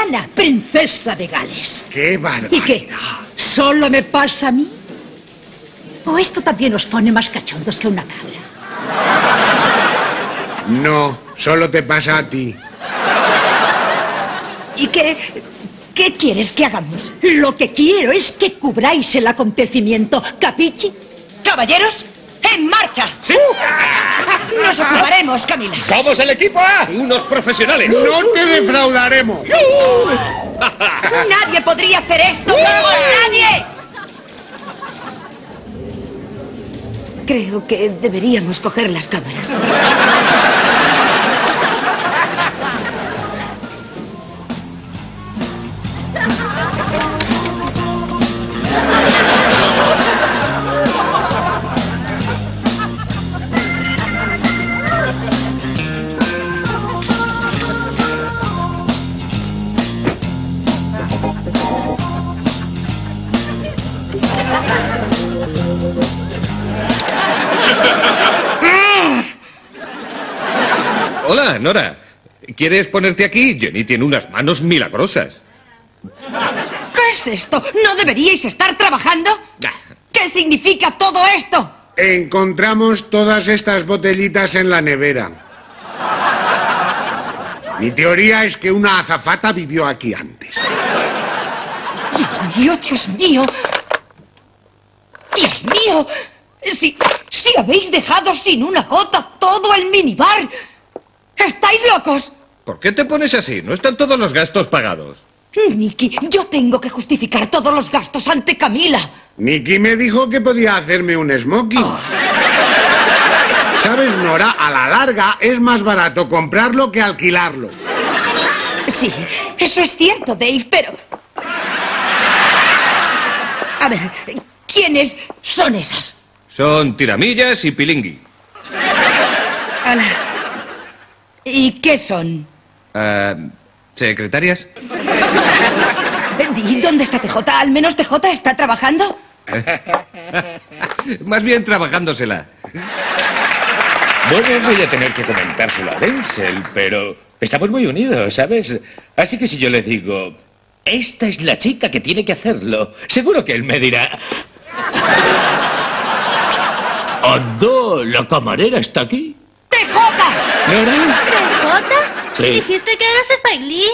Valeriana, princesa de Gales. ¡Qué barbaridad! ¿Y qué? ¿Solo me pasa a mí? ¿O esto también os pone más cachondos que una cabra? No, solo te pasa a ti. ¿Y qué quieres que hagamos? Lo que quiero es que cubráis el acontecimiento, ¿capichi? Caballeros, ¡en marcha! ¡Sí! Nos ocuparemos, Camila. ¡Somos el equipo A! ¡Unos profesionales! ¡No te defraudaremos! Nadie podría hacer esto, ¡vamos, nadie! Creo que deberíamos coger las cámaras. Hola, Nora. ¿Quieres ponerte aquí? Jenny tiene unas manos milagrosas. ¿Qué es esto? ¿No deberíais estar trabajando? Ah. ¿Qué significa todo esto? Encontramos todas estas botellitas en la nevera. Mi teoría es que una azafata vivió aquí antes. Dios mío, Dios mío. Dios mío. Si habéis dejado sin una gota todo el minibar. ¿Estáis locos? ¿Por qué te pones así? No están todos los gastos pagados. Nicky, yo tengo que justificar todos los gastos ante Camila. Nicky me dijo que podía hacerme un smoking. ¿Sabes, Nora? A la larga es más barato comprarlo que alquilarlo. Sí, eso es cierto, Dave, pero... A ver, ¿quiénes son esas? Son tiramillas y pilingui. Ala. ¿Y qué son? ¿Secretarias? ¿Y dónde está TJ? ¿Al menos TJ está trabajando? Más bien trabajándosela. Bueno, voy a tener que comentárselo a Denzel, pero estamos muy unidos, ¿sabes? Así que si yo le digo, esta es la chica que tiene que hacerlo, seguro que él me dirá... ¡Anda! ¿La camarera está aquí? ¡TJ! ¿Nora? ¿TJ? Sí. Dijiste que eras Spike Lee.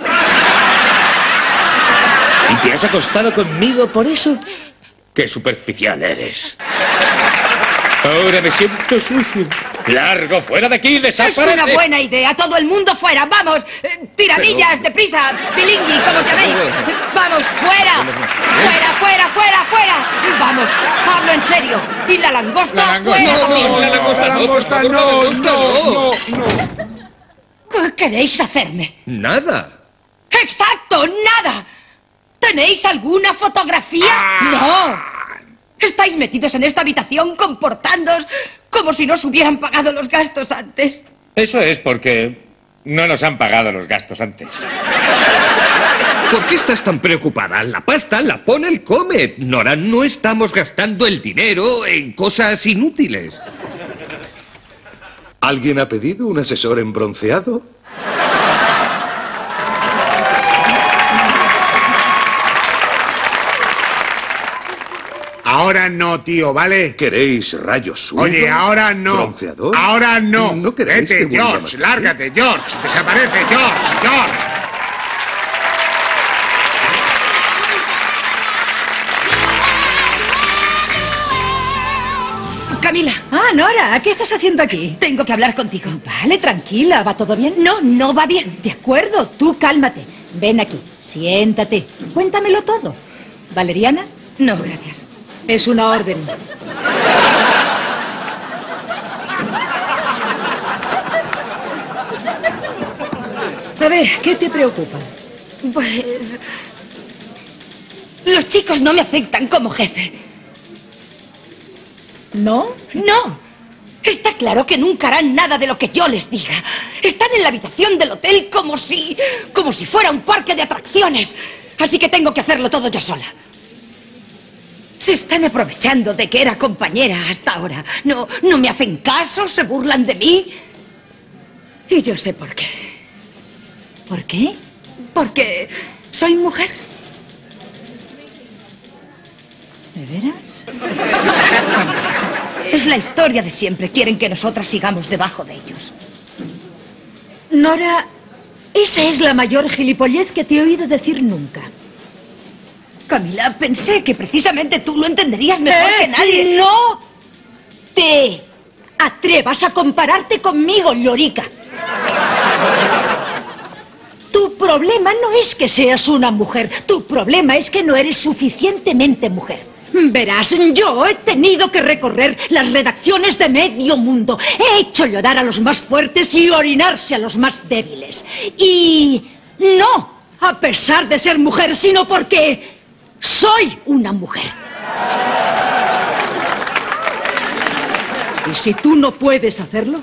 ¿Y te has acostado conmigo por eso? ¡Qué superficial eres! Ahora me siento sucio. ¡Largo, fuera de aquí, Es desaparece! una buena idea. Todo el mundo fuera. ¡Vamos! ¡Tiramillas, deprisa! ¡Pilingui, como os llaméis! ¡Vamos, fuera! ¡Fuera, fuera, fuera, fuera! ¡Vamos! ¡Hablo en serio! ¡Y la langosta, fuera! No, la langosta no, por favor, la langosta no. ¿Qué queréis hacerme? Nada. ¡Exacto! ¡Nada! ¿Tenéis alguna fotografía? ¡No! Estáis metidos en esta habitación comportándoos como si no os hubieran pagado los gastos antes. Eso es porque no nos han pagado los gastos antes. ¿Por qué estás tan preocupada? La pasta la pone el Comet. Nora, no estamos gastando el dinero en cosas inútiles. ¿Alguien ha pedido un asesor en bronceado? Ahora no, tío, ¿vale? ¿Queréis rayos sueltos? Oye, ahora no. ¿Bronceador? Ahora no. ¿No queréis Vete, que vuelva George, más lárgate, George. Desaparece, George, George. Camila, Nora, ¿qué estás haciendo aquí? tengo que hablar contigo. Vale, tranquila, ¿va todo bien? No, no va bien. De acuerdo, tú cálmate. Ven aquí, siéntate. Cuéntamelo todo. ¿Valeriana? No, gracias. Es una orden. A ver, ¿qué te preocupa? Pues... los chicos no me aceptan como jefe. ¿No? No. Está claro que nunca harán nada de lo que yo les diga. Están en la habitación del hotel como si fuera un parque de atracciones. Así que tengo que hacerlo todo yo sola. Se están aprovechando de que era compañera hasta ahora. No me hacen caso, se burlan de mí. Y yo sé por qué. ¿Por qué? Porque soy mujer. ¿De veras? Es la historia de siempre. Quieren que nosotras sigamos debajo de ellos. Nora, esa es la mayor gilipollez que te he oído decir nunca. Camila, pensé que precisamente tú lo entenderías mejor que nadie. ¡No te atrevas a compararte conmigo, llorica! Tu problema no es que seas una mujer. Tu problema es que no eres suficientemente mujer. Verás, yo he tenido que recorrer las redacciones de medio mundo. He hecho llorar a los más fuertes y orinarse a los más débiles. Y no a pesar de ser mujer, sino porque soy una mujer. Y si tú no puedes hacerlo,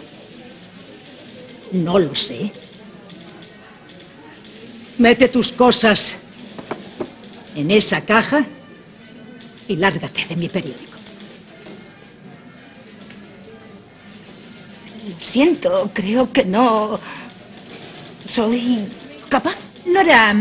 no lo sé. Mete tus cosas en esa caja y lárgate de mi periódico. Lo siento, creo que no soy capaz. Nora,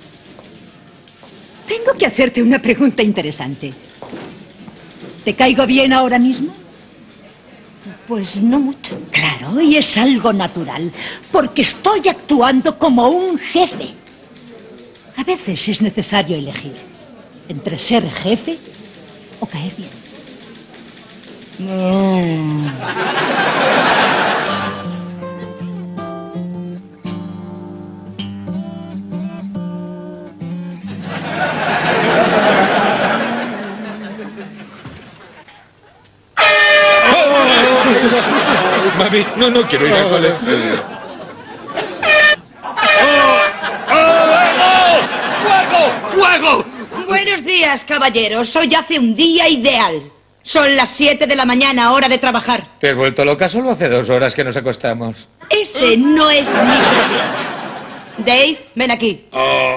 tengo que hacerte una pregunta interesante. ¿Te caigo bien ahora mismo? Pues no mucho. Claro, y es algo natural, porque estoy actuando como un jefe. A veces es necesario elegir entre ser jefe o caer bien. Mami, no quiero ir al cole. ¡Fuego! Buenos días, caballeros. Hoy hace un día ideal. Son las 7 de la mañana, hora de trabajar. ¿Te has vuelto loca? Solo hace 2 horas que nos acostamos. Ese no es mi problema. Dave, ven aquí.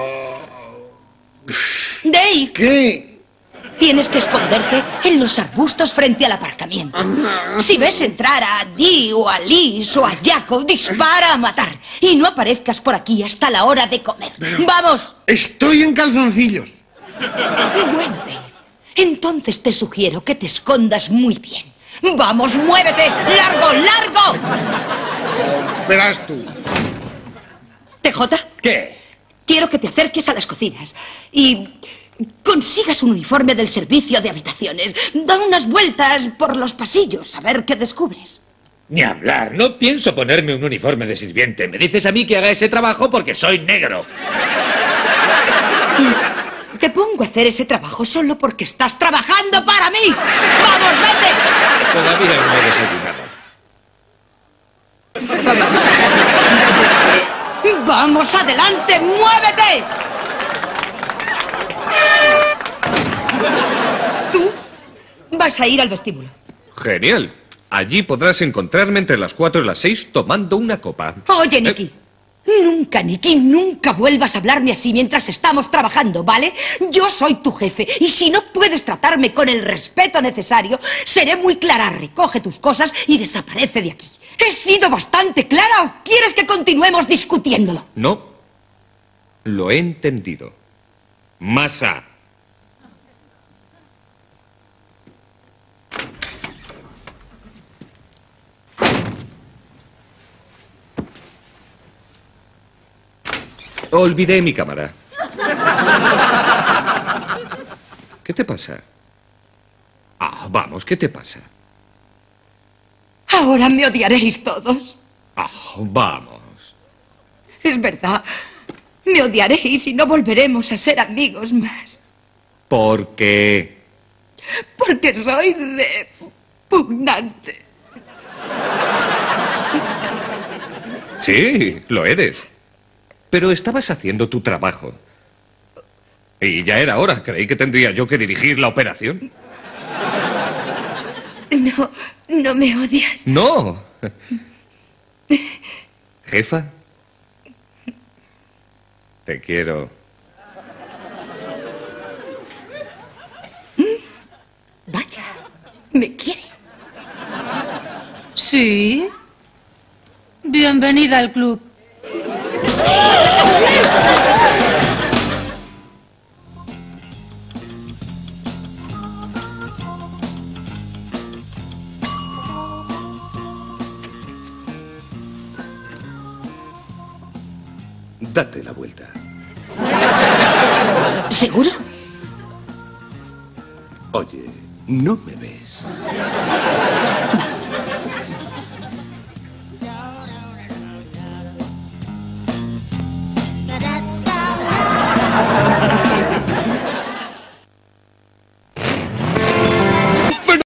Dave. ¿Qué? Tienes que esconderte en los arbustos frente al aparcamiento. Si ves entrar a Dee o a Liz o a Jacob, dispara a matar. Y no aparezcas por aquí hasta la hora de comer. ¡Vamos! Estoy en calzoncillos. Bueno, Dave, entonces te sugiero que te escondas muy bien. ¡Vamos, muévete! ¡Largo, largo! Verás tú. TJ, ¿Qué? quiero que te acerques a las cocinas y consigas un uniforme del servicio de habitaciones. Da unas vueltas por los pasillos a ver qué descubres. Ni hablar. No pienso ponerme un uniforme de sirviente. Me dices a mí que haga ese trabajo porque soy negro. Te pongo a hacer ese trabajo solo porque estás trabajando para mí. ¡Vamos, vete! Todavía no he desayunado. ¡Vamos, adelante! ¡Muévete! Tú vas a ir al vestíbulo. Genial. Allí podrás encontrarme entre las 4 y las 6 tomando una copa. Oye, Nicky. Nunca, Nicky, nunca vuelvas a hablarme así mientras estamos trabajando, ¿vale? Yo soy tu jefe y si no puedes tratarme con el respeto necesario, seré muy clara. Recoge tus cosas y desaparece de aquí. ¿He sido bastante clara o quieres que continuemos discutiéndolo? No. Lo he entendido. Masa. Olvidé mi cámara. ¿Qué te pasa? Ah, vamos, ¿qué te pasa? Ahora me odiaréis todos. Ah, vamos. Es verdad. Me odiaréis y no volveremos a ser amigos más. ¿Por qué? Porque soy repugnante. Sí, lo eres. Pero estabas haciendo tu trabajo. Y ya era hora. Creí que tendría yo que dirigir la operación. No me odias. ¡No! Jefa, te quiero. Vaya, ¿me quiere? Sí. Bienvenida al club. Date la vuelta. ¿Seguro? Oye, no me ves. Vamos.